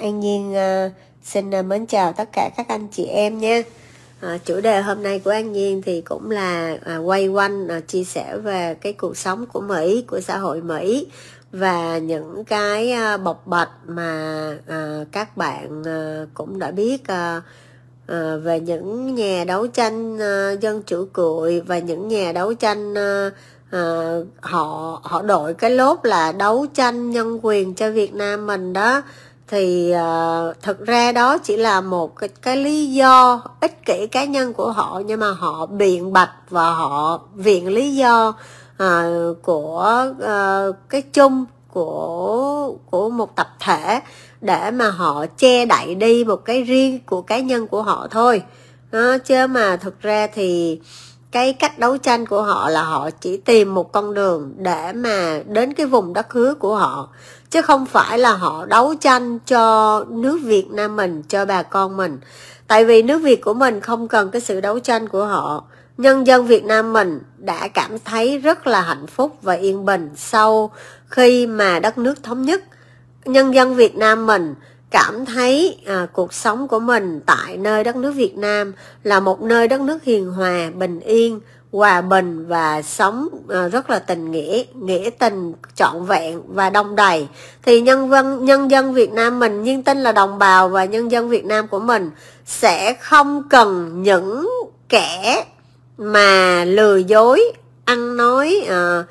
An Nhiên xin mến chào tất cả các anh chị em nha. Chủ đề hôm nay của An Nhiên thì cũng là quay quanh chia sẻ về cái cuộc sống của Mỹ, của xã hội Mỹ và những cái bộc bạch mà các bạn cũng đã biết về những nhà đấu tranh dân chủ cuội và những nhà đấu tranh họ đội cái lốt là đấu tranh nhân quyền cho Việt Nam mình đó. Thì thực ra đó chỉ là một cái lý do ích kỷ cá nhân của họ, nhưng mà họ biện bạch và họ viện lý do của cái chung của một tập thể để mà họ che đậy đi một cái riêng của cá nhân của họ thôi đó. Chứ mà thực ra thì cái cách đấu tranh của họ là họ chỉ tìm một con đường để mà đến cái vùng đất hứa của họ, chứ không phải là họ đấu tranh cho nước Việt Nam mình, cho bà con mình. Tại vì nước Việt của mình không cần cái sự đấu tranh của họ. Nhân dân Việt Nam mình đã cảm thấy rất là hạnh phúc và yên bình sau khi mà đất nước thống nhất. Nhân dân Việt Nam mình cảm thấy cuộc sống của mình tại nơi đất nước Việt Nam là một nơi đất nước hiền hòa, bình yên, hòa bình và sống rất là tình nghĩa, nghĩa tình trọn vẹn và đông đầy. Thì nhân dân Việt Nam mình nhiên tin là đồng bào và nhân dân Việt Nam của mình sẽ không cần những kẻ mà lừa dối, ăn nói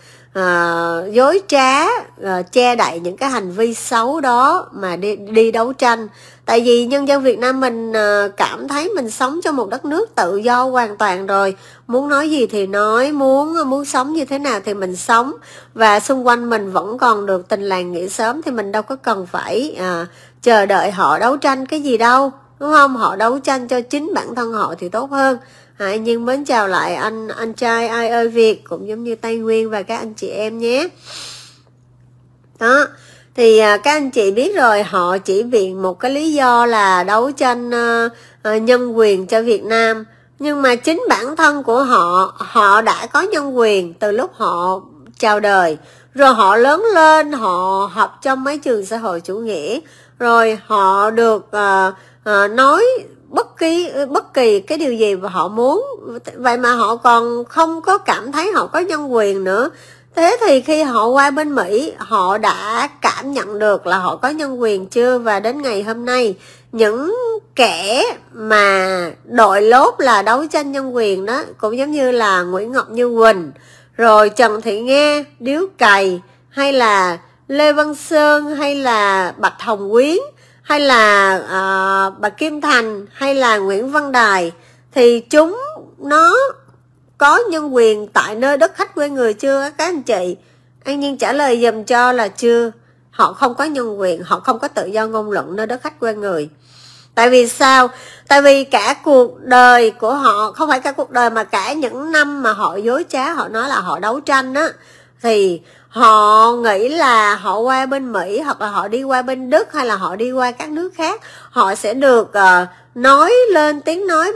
dối trá, che đậy những cái hành vi xấu đó mà đi đấu tranh. Tại vì nhân dân Việt Nam mình cảm thấy mình sống trong một đất nước tự do hoàn toàn rồi, muốn nói gì thì nói, muốn sống như thế nào thì mình sống, và xung quanh mình vẫn còn được tình làng nghĩa xóm, thì mình đâu có cần phải chờ đợi họ đấu tranh cái gì đâu, đúng không? Họ đấu tranh cho chính bản thân họ thì tốt hơn. Nhưng mến chào lại anh trai Ai ơi Việt, cũng giống như Tây Nguyên và các anh chị em nhé. Đó, thì các anh chị biết rồi, họ chỉ viện một cái lý do là đấu tranh nhân quyền cho Việt Nam. Nhưng mà chính bản thân của họ đã có nhân quyền từ lúc họ chào đời. Rồi họ lớn lên, họ học trong mấy trường xã hội chủ nghĩa. Rồi họ được nói bất kỳ cái điều gì mà họ muốn. Vậy mà họ còn không có cảm thấy họ có nhân quyền nữa. Thế thì khi họ qua bên Mỹ, họ đã cảm nhận được là họ có nhân quyền chưa? Và đến ngày hôm nay, những kẻ mà đội lốt là đấu tranh nhân quyền đó, cũng giống như là Nguyễn Ngọc Như Quỳnh, rồi Trần Thị Nga, Điếu Cày, hay là Lê Văn Sơn, hay là Bạch Hồng Quyến, hay là bà Kim Thành, hay là Nguyễn Văn Đài, thì chúng nó có nhân quyền tại nơi đất khách quê người chưa các anh chị? An Nhiên trả lời dùm cho là chưa. Họ không có nhân quyền, họ không có tự do ngôn luận nơi đất khách quê người. Tại vì sao? Tại vì cả cuộc đời của họ, không phải cả cuộc đời mà cả những năm mà họ dối trá, họ nói là họ đấu tranh á, thì họ nghĩ là họ qua bên Mỹ, hoặc là họ đi qua bên Đức, hay là họ đi qua các nước khác, họ sẽ được nói lên tiếng nói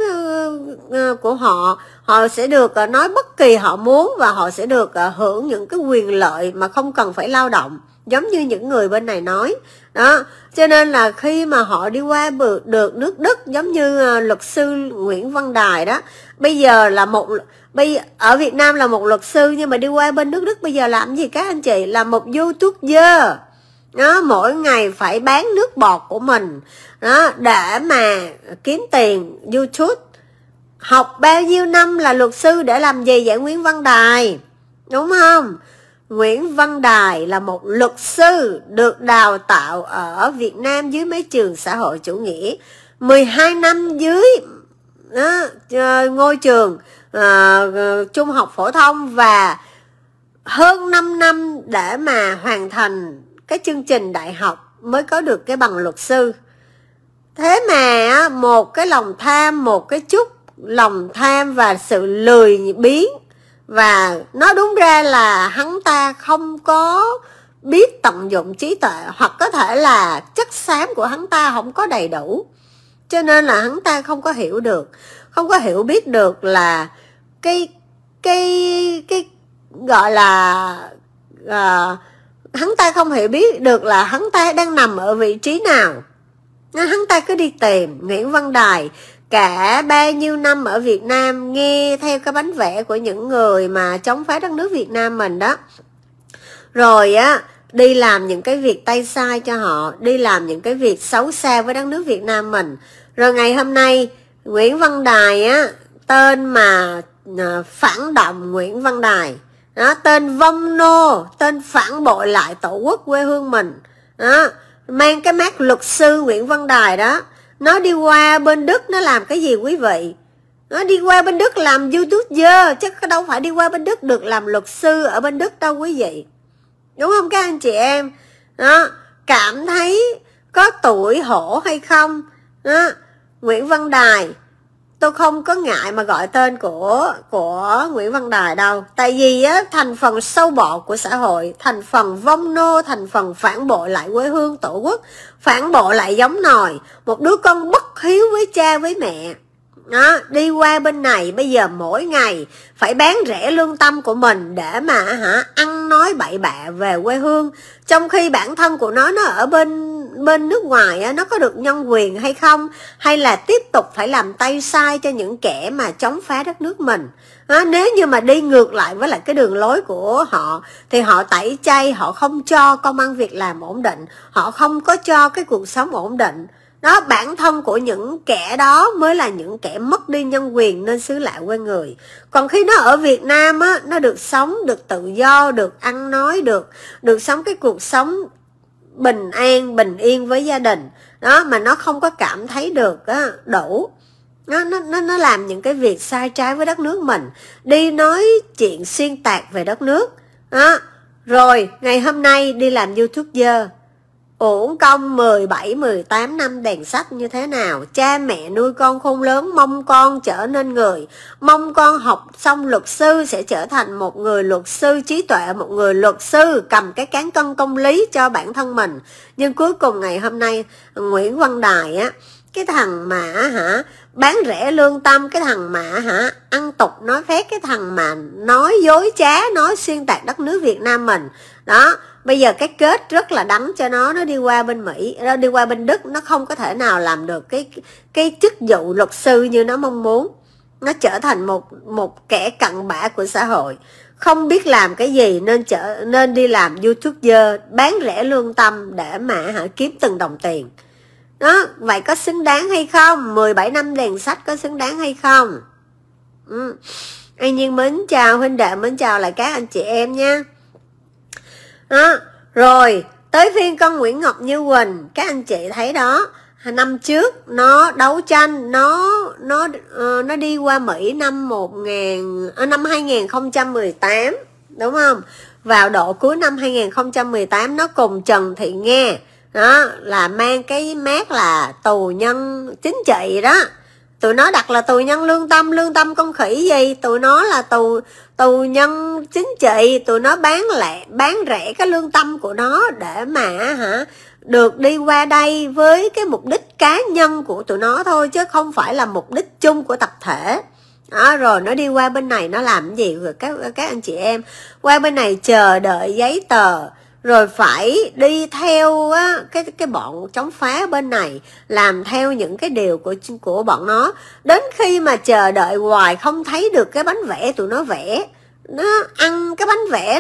của họ sẽ được nói bất kỳ họ muốn, và họ sẽ được hưởng những cái quyền lợi mà không cần phải lao động, giống như những người bên này nói đó. Cho nên là khi mà họ đi qua được nước Đức, giống như luật sư Nguyễn Văn Đài đó, bây giờ là ở Việt Nam là một luật sư, nhưng mà đi qua bên nước Đức bây giờ làm gì các anh chị? Là một YouTuber đó, mỗi ngày phải bán nước bọt của mình đó để mà kiếm tiền YouTube. Học bao nhiêu năm là luật sư để làm gì vậy Nguyễn Văn Đài, đúng không? Nguyễn Văn Đài là một luật sư được đào tạo ở Việt Nam dưới mấy trường xã hội chủ nghĩa, 12 năm dưới đó, ngôi trường trung học phổ thông, và hơn 5 năm để mà hoàn thành cái chương trình đại học mới có được cái bằng luật sư. Thế mà một cái lòng tham, một cái chút lòng tham và sự lười biếng, và nói đúng ra là hắn ta không có biết tận dụng trí tuệ, hoặc có thể là chất xám của hắn ta không có đầy đủ, cho nên là hắn ta không có hiểu được, không có hiểu biết được là cái gọi là hắn ta không hiểu biết được là hắn ta đang nằm ở vị trí nào. Hắn ta cứ đi tìm. Nguyễn Văn Đài cả bao nhiêu năm ở Việt Nam nghe theo cái bánh vẽ của những người mà chống phá đất nước Việt Nam mình đó, rồi á đi làm những cái việc tay sai cho họ, đi làm những cái việc xấu xa với đất nước Việt Nam mình. Rồi ngày hôm nay Nguyễn Văn Đài á, tên mà phản động Nguyễn Văn Đài đó, tên vong nô, tên phản bội lại tổ quốc quê hương mình đó, mang cái mác luật sư Nguyễn Văn Đài đó, nó đi qua bên Đức nó làm cái gì quý vị? Nó đi qua bên Đức làm YouTuber chứ đâu phải đi qua bên Đức được làm luật sư ở bên Đức đâu quý vị, đúng không các anh chị em? Đó, cảm thấy có tuổi hổ hay không đó. Nguyễn Văn Đài, tôi không có ngại mà gọi tên của Nguyễn Văn Đài đâu, tại vì á, thành phần sâu bọ của xã hội, thành phần vong nô, thành phần phản bội lại quê hương tổ quốc, phản bội lại giống nòi, một đứa con bất hiếu với cha với mẹ đó, đi qua bên này bây giờ mỗi ngày phải bán rẻ lương tâm của mình để mà ăn nói bậy bạ về quê hương, trong khi bản thân của nó ở bên nước ngoài á, nó có được nhân quyền hay không, hay là tiếp tục phải làm tay sai cho những kẻ mà chống phá đất nước mình. Nếu như mà đi ngược lại với lại cái đường lối của họ thì họ tẩy chay, họ không cho công ăn việc làm ổn định, họ không có cho cái cuộc sống ổn định đó. Bản thân của những kẻ đó mới là những kẻ mất đi nhân quyền nên xứ lạ quê người. Còn khi nó ở Việt Nam á, nó được sống, được tự do, được ăn nói, được sống cái cuộc sống bình an, bình yên với gia đình đó, mà nó không có cảm thấy được á, đủ. Nó làm những cái việc sai trái với đất nước mình, đi nói chuyện xuyên tạc về đất nước đó. Rồi ngày hôm nay đi làm YouTuber, uổng công 17, 18 năm đèn sách như thế nào. Cha mẹ nuôi con khôn lớn, mong con trở nên người, mong con học xong luật sư sẽ trở thành một người luật sư trí tuệ, một người luật sư cầm cái cán cân công lý cho bản thân mình. Nhưng cuối cùng ngày hôm nay Nguyễn Văn Đài á, cái thằng mà bán rẻ lương tâm, cái thằng mà ăn tục nói phét, cái thằng mà nói dối trá, nói xuyên tạc đất nước Việt Nam mình đó, bây giờ cái kết rất là đắng cho nó đi qua bên Mỹ, nó đi qua bên Đức, nó không có thể nào làm được cái chức vụ luật sư như nó mong muốn. Nó trở thành một kẻ cặn bã của xã hội, không biết làm cái gì nên đi làm YouTuber bán rẻ lương tâm để mà kiếm từng đồng tiền. Đó, vậy có xứng đáng hay không? 17 năm đèn sách có xứng đáng hay không? An Nhiên mến chào huynh đệ, mến chào lại các anh chị em nha. Đó, rồi tới phiên con Nguyễn Ngọc Như Quỳnh, các anh chị thấy đó, năm trước nó đấu tranh, nó đi qua Mỹ năm 2018 đúng không? Vào độ cuối năm 2018 nó cùng Trần Thị Nga đó là mang cái mác là tù nhân chính trị đó. Tụi nó đặt là tù nhân lương tâm con khỉ gì, tụi nó là tù nhân chính trị, tụi nó bán rẻ cái lương tâm của nó để mà được đi qua đây với cái mục đích cá nhân của tụi nó thôi, chứ không phải là mục đích chung của tập thể. Đó, rồi nó đi qua bên này nó làm cái gì rồi các anh chị em? Qua bên này chờ đợi giấy tờ, rồi phải đi theo á, cái bọn chống phá bên này, làm theo những cái điều của bọn nó. Đến khi mà chờ đợi hoài không thấy được cái bánh vẽ tụi nó vẽ, nó ăn cái bánh vẽ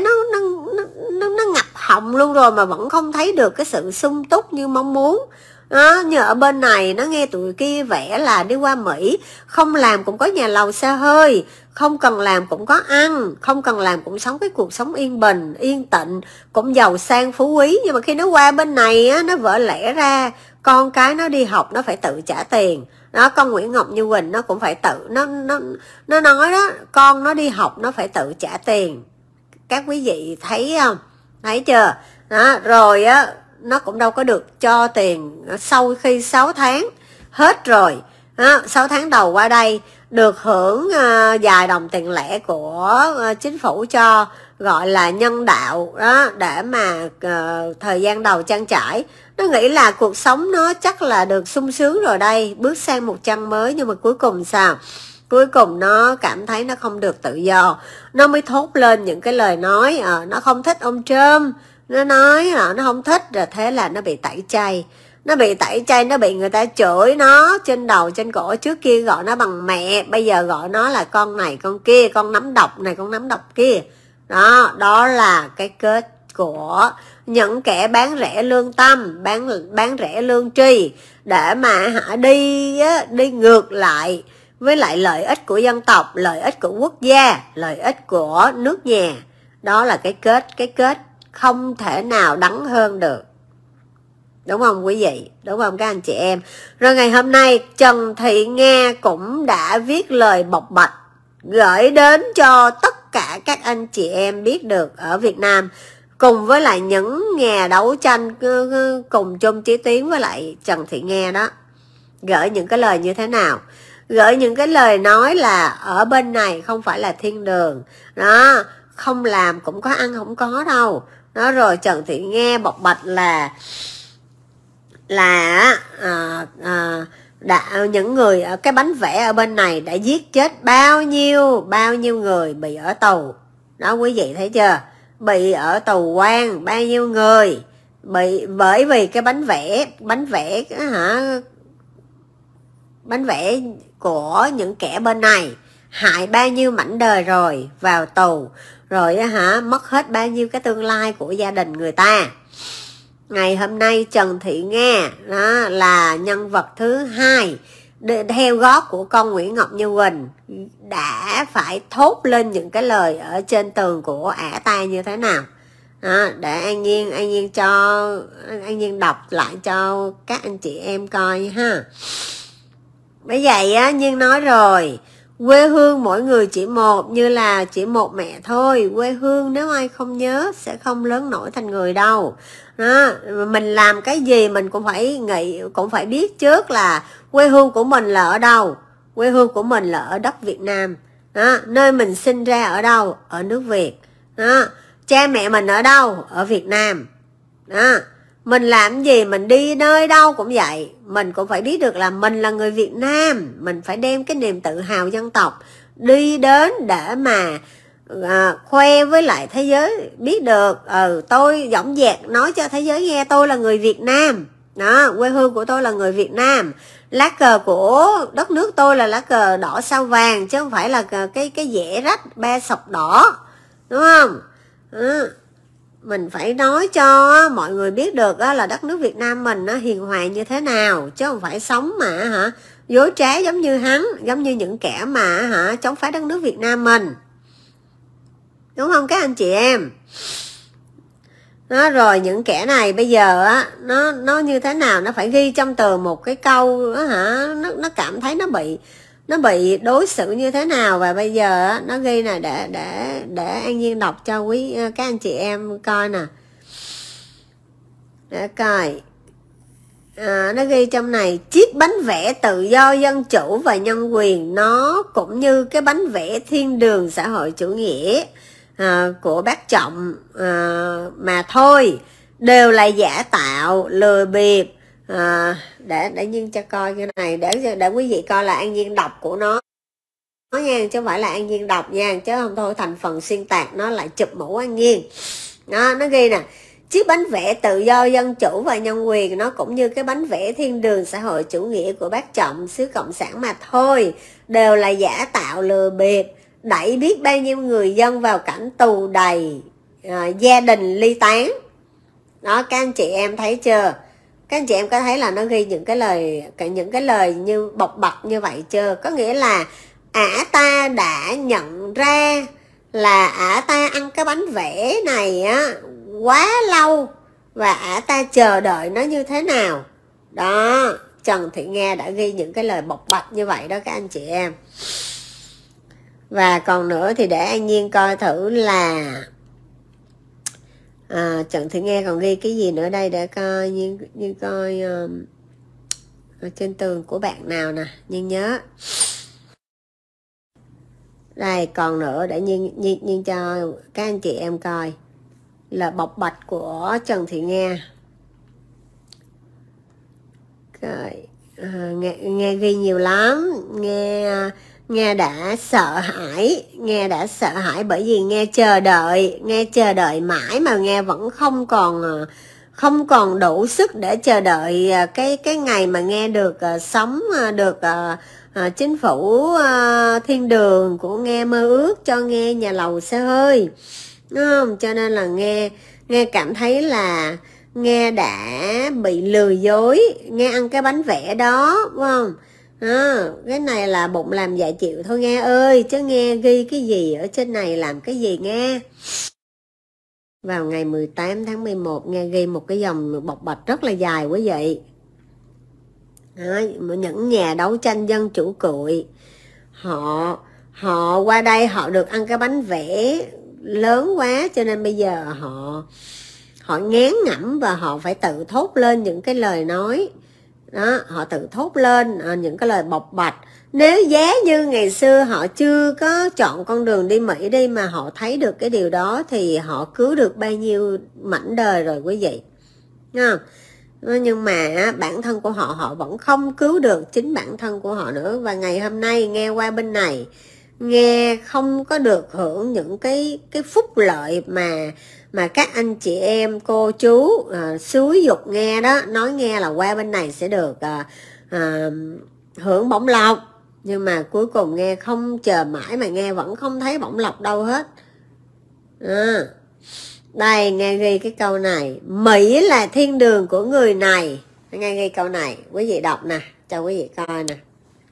nó ngập họng luôn rồi mà vẫn không thấy được cái sự sung túc như mong muốn. Đó, như ở bên này nó nghe tụi kia vẽ là đi qua Mỹ, không làm cũng có nhà lầu xe hơi, không cần làm cũng có ăn, không cần làm cũng sống cái cuộc sống yên bình, yên tịnh, cũng giàu sang phú quý. Nhưng mà khi nó qua bên này á, nó vỡ lẽ ra con cái nó đi học nó phải tự trả tiền. Đó, con Nguyễn Ngọc Như Quỳnh nó cũng phải tự, nó nói đó, con nó đi học nó phải tự trả tiền. Các quý vị thấy không? Thấy chưa? Đó, rồi á, nó cũng đâu có được cho tiền sau khi 6 tháng hết rồi. Đó, 6 tháng đầu qua đây được hưởng vài đồng tiền lẻ của chính phủ cho, gọi là nhân đạo đó, để mà thời gian đầu trang trải. Nó nghĩ là cuộc sống nó chắc là được sung sướng rồi đây, bước sang một trang mới. Nhưng mà cuối cùng sao? Cuối cùng nó cảm thấy nó không được tự do, nó mới thốt lên những cái lời nói nó không thích ông Trump, nó nói là nó không thích, rồi thế là nó bị tẩy chay. Nó bị tẩy chay, nó bị người ta chửi nó trên đầu trên cổ. Trước kia gọi nó bằng mẹ, bây giờ gọi nó là con này con kia, con nấm độc này con nấm độc kia. Đó là cái kết của những kẻ bán rẻ lương tâm, bán rẻ lương tri, để mà đi ngược lại với lại lợi ích của dân tộc, lợi ích của quốc gia, lợi ích của nước nhà. Đó là cái kết không thể nào đắng hơn được. Đúng không quý vị? Đúng không các anh chị em? Rồi ngày hôm nay Trần Thị Nga cũng đã viết lời bộc bạch gửi đến cho tất cả các anh chị em biết được ở Việt Nam, cùng với lại những nhà đấu tranh cùng chung chí tiến với lại Trần Thị Nga đó. Gửi những cái lời như thế nào? Gửi những cái lời nói là ở bên này không phải là thiên đường đó, không làm cũng có ăn không có đâu đó. Rồi Trần Thị Nga bộc bạch những người ở cái bánh vẽ ở bên này đã giết chết bao nhiêu người bị ở tù đó, quý vị thấy chưa? Bị ở tù quan bao nhiêu người bị bởi vì cái bánh vẽ của những kẻ bên này, hại bao nhiêu mảnh đời rồi vào tù rồi mất hết bao nhiêu cái tương lai của gia đình người ta. Ngày hôm nay Trần Thị Nga đó là nhân vật thứ hai theo gót của con Nguyễn Ngọc Như Quỳnh, đã phải thốt lên những cái lời ở trên tường của ả ta như thế nào đó, để An Nhiên đọc lại cho các anh chị em coi ha. Bởi vậy á, Nhiên nói rồi, quê hương mỗi người chỉ một, như là chỉ một mẹ thôi. Quê hương nếu ai không nhớ sẽ không lớn nổi thành người đâu đó. Mình làm cái gì mình cũng phải biết trước là quê hương của mình là ở đâu. Quê hương của mình là ở đất Việt Nam đó. Nơi mình sinh ra ở đâu? Ở nước Việt đó. Cha mẹ mình ở đâu? Ở Việt Nam đó. Mình làm gì, mình đi nơi đâu cũng vậy, mình cũng phải biết được là mình là người Việt Nam. Mình phải đem cái niềm tự hào dân tộc đi đến để mà khoe với lại thế giới biết được tôi dõng dạc nói cho thế giới nghe tôi là người Việt Nam đó. Quê hương của tôi là người Việt Nam. Lá cờ của đất nước tôi là lá cờ đỏ sao vàng, chứ không phải là cái dẻ rách ba sọc đỏ, đúng không? Mình phải nói cho mọi người biết được là đất nước Việt Nam mình nó hiền hòa như thế nào, chứ không phải sống mà dối trá giống như những kẻ mà chống phá đất nước Việt Nam mình, đúng không các anh chị em? Đó, rồi những kẻ này bây giờ nó như thế nào, nó phải ghi trong tường một cái câu đó, nó cảm thấy nó bị đối xử như thế nào, và bây giờ nó ghi nè, để An Nhiên đọc cho các anh chị em coi nè, để coi. Nó ghi trong này: chiếc bánh vẽ tự do, dân chủ và nhân quyền, nó cũng như cái bánh vẽ thiên đường xã hội chủ nghĩa của bác Trọng mà thôi, đều là giả tạo, lừa bịp. Để Nhiên cho coi cái này, để quý vị coi là An Nhiên đọc của nó nha, chứ không phải là An Nhiên đọc nha, chứ không thôi thành phần xuyên tạc nó lại chụp mũ An Nhiên đó. Nó ghi nè: chiếc bánh vẽ tự do, dân chủ và nhân quyền, nó cũng như cái bánh vẽ thiên đường xã hội chủ nghĩa của bác Trọng xứ cộng sản mà thôi, đều là giả tạo, lừa bịp, đẩy biết bao nhiêu người dân vào cảnh tù đầy, gia đình ly tán đó. Các anh chị em thấy chưa? Các anh chị em có thấy là nó ghi những cái lời như bộc bạch như vậy chưa? Có nghĩa là ả ta đã nhận ra là ả ta ăn cái bánh vẽ này quá lâu, và ả ta chờ đợi nó như thế nào đó. Trần Thị Nga đã ghi những cái lời bộc bạch như vậy đó các anh chị em. Và còn nữa thì để An Nhiên coi thử là Trần Thị Nga còn ghi cái gì nữa đây, để coi Nhiên coi ở trên tường của bạn nào nè, Nhiên nhớ đây. Còn nữa để Nhiên cho các anh chị em coi là bộc bạch của Trần Thị Nga. Nghe ghi nhiều lắm. Nghe đã sợ hãi bởi vì nghe chờ đợi mãi mà nghe vẫn không còn không còn đủ sức để chờ đợi cái ngày mà nghe được sống được chính phủ thiên đường của nghe mơ ước cho nghe nhà lầu xe hơi, đúng không? Cho nên là nghe cảm thấy là nghe đã bị lừa dối, nghe ăn cái bánh vẽ đó, đúng không? Cái này là bụng làm dạ chịu thôi nghe ơi, chứ nghe ghi cái gì ở trên này làm cái gì nghe. Vào ngày 18 tháng 11 nghe ghi một cái dòng bộc bạch rất là dài quý vị. Những nhà đấu tranh dân chủ cụi, họ qua đây họ được ăn cái bánh vẽ lớn quá, cho nên bây giờ họ ngán ngẩm và họ phải tự thốt lên những cái lời nói đó, họ tự thốt lên những cái lời bộc bạch. Nếu giá như ngày xưa họ chưa có chọn con đường đi Mỹ đi mà họ thấy được cái điều đó thì họ cứu được bao nhiêu mảnh đời rồi quý vị. Nhưng mà bản thân của họ vẫn không cứu được chính bản thân của họ nữa. Và ngày hôm nay nghe qua bên này, nghe không có được hưởng những cái phúc lợi mà các anh chị em cô chú xúi dục nghe đó, nói nghe là qua bên này sẽ được hưởng bổng lộc. Nhưng mà cuối cùng nghe không chờ mãi mà nghe vẫn không thấy bổng lộc đâu hết. Đây nghe ghi cái câu này, Mỹ là thiên đường của người này. Nghe ghi câu này, quý vị đọc nè, cho quý vị coi nè.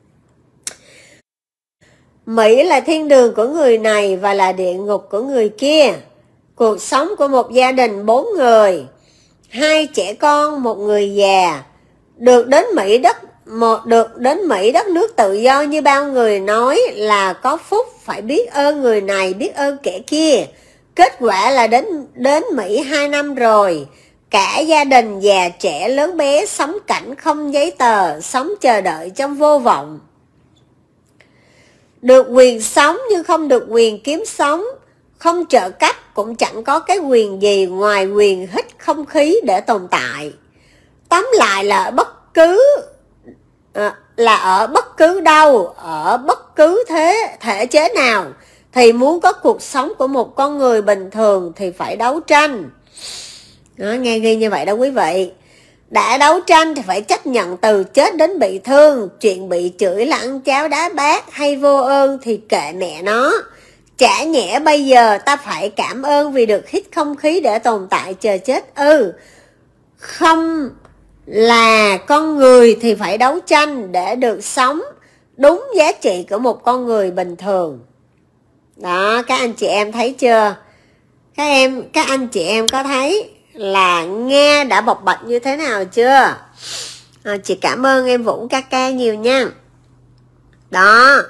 Mỹ là thiên đường của người này và là địa ngục của người kia. Cuộc sống của một gia đình 4 người, 2 trẻ con, 1 người già, được đến Mỹ đất nước tự do như bao người nói là có phúc, phải biết ơn người này, biết ơn kẻ kia. Kết quả là đến Mỹ 2 năm rồi, cả gia đình già trẻ lớn bé sống cảnh không giấy tờ, sống chờ đợi trong vô vọng. Được quyền sống nhưng không được quyền kiếm sống, không trợ cấp cũng chẳng có cái quyền gì ngoài quyền hít không khí để tồn tại. Tóm lại là ở bất cứ đâu, ở bất cứ thể chế nào thì muốn có cuộc sống của một con người bình thường thì phải đấu tranh. Nghe ghi như vậy đó quý vị. Đã đấu tranh thì phải chấp nhận từ chết đến bị thương. Chuyện bị chửi là ăn cháo đá bát hay vô ơn thì kệ mẹ nó. Chả nhẽ bây giờ ta phải cảm ơn vì được hít không khí để tồn tại chờ chết. Không là con người thì phải đấu tranh để được sống đúng giá trị của một con người bình thường. Đó, các anh chị em thấy chưa? Các anh chị em có thấy là nghe đã bộc bạch như thế nào chưa? Chị cảm ơn em Vũ ca nhiều nha. Đó,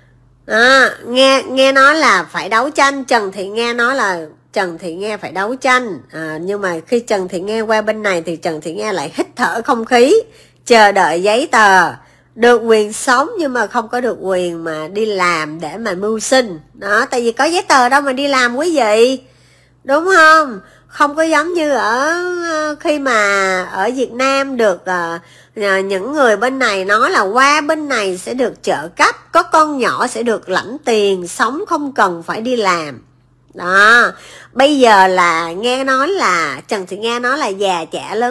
nghe nói là phải đấu tranh. Trần Thị Nghe nói là Trần Thị Nghe phải đấu tranh, nhưng mà khi Trần Thị Nghe qua bên này thì Trần Thị Nghe lại hít thở không khí, chờ đợi giấy tờ, được quyền sống nhưng mà không có được quyền mà đi làm để mà mưu sinh. Đó, tại vì có giấy tờ đâu mà đi làm quý vị, đúng không? Không có giống như khi mà ở Việt Nam được những người bên này nói là qua bên này sẽ được trợ cấp, có con nhỏ sẽ được lãnh tiền, sống không cần phải đi làm. Đó, bây giờ là nghe nói là Trần Thị Nghe nói là già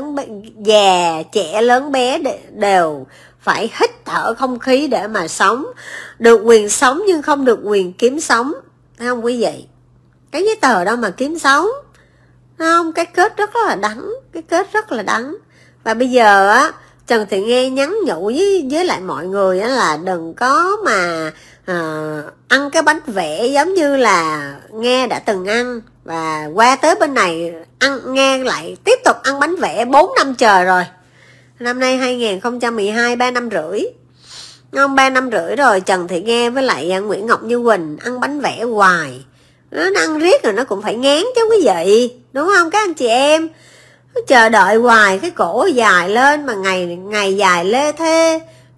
trẻ lớn bé đều phải hít thở không khí để mà sống, được quyền sống nhưng không được quyền kiếm sống. Thấy không quý vị? Cái giấy tờ đâu mà kiếm sống, thấy không? Cái kết rất là đắng. Và bây giờ á, Trần Thị Nghe nhắn nhủ với lại mọi người á là đừng có mà ăn cái bánh vẽ giống như là Nghe đã từng ăn, và qua tới bên này Nghe lại tiếp tục ăn bánh vẽ 4 năm trời rồi. Năm nay 2012, 3 năm rưỡi. Không, 3 năm rưỡi rồi Trần Thị Nghe với lại Nguyễn Ngọc Như Quỳnh ăn bánh vẽ hoài. Nó ăn riết rồi nó cũng phải ngán chứ quý vị, đúng không các anh chị em? Nó chờ đợi hoài, cái cổ dài lên mà ngày dài lê thê.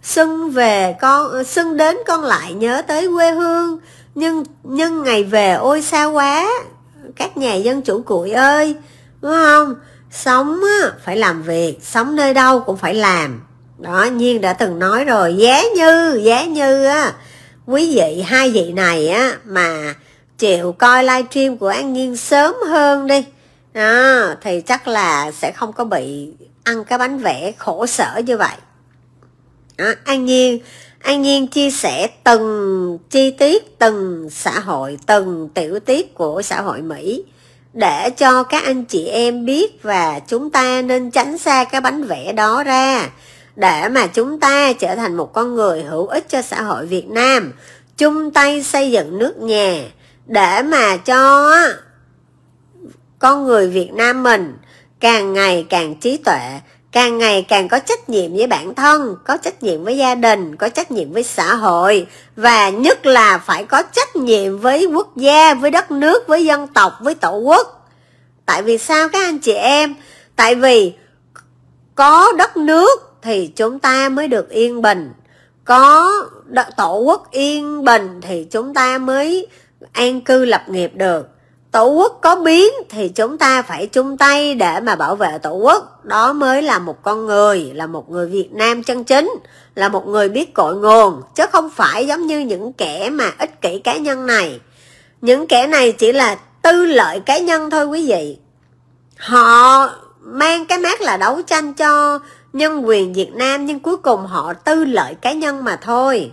Xuân đến con lại nhớ tới quê hương, nhưng ngày về ôi xa quá. Các nhà dân chủ cụi ơi, đúng không? Sống á, phải làm việc, sống nơi đâu cũng phải làm. Đó, Nhiên đã từng nói rồi, giá như á, quý vị hai vị này á mà chịu coi livestream của An Nhiên sớm hơn đi, đó, thì chắc là sẽ không có bị ăn cái bánh vẽ khổ sở như vậy. Đó, An Nhiên chia sẻ từng chi tiết, từng xã hội, từng tiểu tiết của xã hội Mỹ để cho các anh chị em biết, và chúng ta nên tránh xa cái bánh vẽ đó ra để mà chúng ta trở thành một con người hữu ích cho xã hội Việt Nam, chung tay xây dựng nước nhà để mà cho con người Việt Nam mình càng ngày càng trí tuệ, càng ngày càng có trách nhiệm với bản thân, có trách nhiệm với gia đình, có trách nhiệm với xã hội, và nhất là phải có trách nhiệm với quốc gia, với đất nước, với dân tộc, với tổ quốc. Tại vì sao các anh chị em? Tại vì có đất nước thì chúng ta mới được yên bình, có tổ quốc yên bình thì chúng ta mới an cư lập nghiệp được. Tổ quốc có biến thì chúng ta phải chung tay để mà bảo vệ tổ quốc. Đó mới là một con người, là một người Việt Nam chân chính, là một người biết cội nguồn, chứ không phải giống như những kẻ mà ích kỷ cá nhân này. Những kẻ này chỉ là tư lợi cá nhân thôi quý vị. Họ mang cái mác là đấu tranh cho nhân quyền Việt Nam, nhưng cuối cùng họ tư lợi cá nhân mà thôi.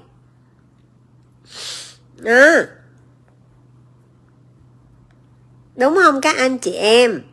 Đó. Đúng không các anh chị em?